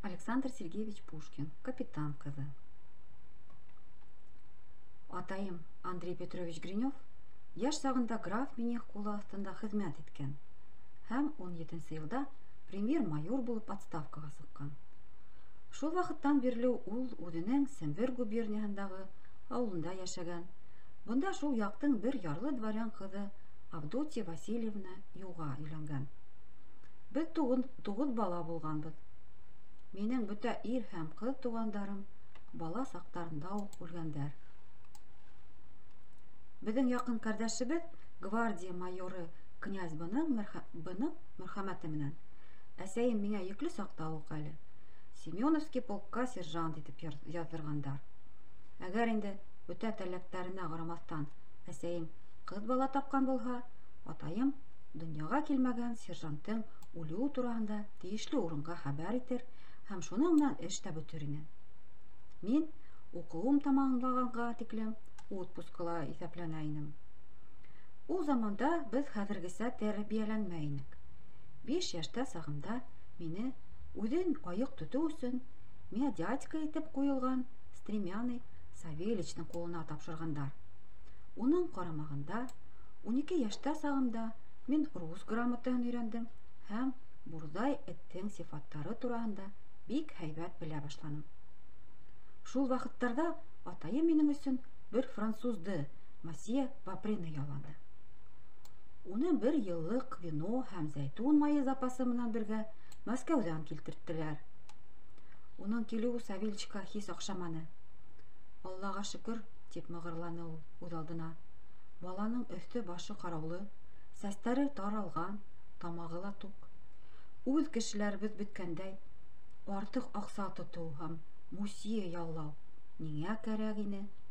Александр Сергеевич Пушкин, капитан кызы. Атайым Андрей Петрович Гринев яшь сагында граф Минех кулы астында хезмәт иткән һәм 17 елда премьер-майор булып отставкага сыккан. Шул вакыттан бирле ул үзенең Сембер губерниясындагы авылында яшәгән. Бунда шул яктың бер ярлы дворян кызы Авдотья Васильевна Юга өйләнгән. Без 9 бала булганбыз. Минең бөтә ир һәм кыз тугандарым бала сактарында ук үлгәннәр. Безнең якын кардәшебез гвардия майоры князь Бының мәрхәмәте менән әсәем миңа йөкле сакта ук әле Семеновский полкка сержант итеп яздыргандар. Әгәр инде бөтә теләкләренә карамастан әсәем кыз бала тапкан булса, атаем дөньяга килмәгән сержанттың үлүе турында тиешле урынга хәбәр итер һәм шуның белән эш тә бетер ине. Мин укуым тамамлаганга тиклем отпускыла исәпләнә инем. Ул заманда без хәзергесә тәрбияләнмәйнек. 5 яшьтә сагымда мине үҙен айык тоту өсөн миңа дядька итеп куелган Стремянный Савельичның кулына тапшыргандар. Уның карамагында 12 яшьтә сагымда мин рус грамотаһын өйрәндем һәм бурзай эттең сифаттары турында бик һәйбәт белә башланым. Шул вакыттарда атайым минең өсөн бер французды, Масье Баприны яллады. Уны 1 еллык вино һәм зәйтүн майы запасы менән бергә Мәскәүдән килтерттеләр. Уның килүе Савельичка һис охшаманы. Аллага шөкер, дип мыгырланы ул үз алдына. Баланың өсте башы караулы, сәстәре таралган, тамагы ла тук. Үз кешеләребез беткәндәй, артык акса тоту һәм мусье яулау нигә кәрәк ине?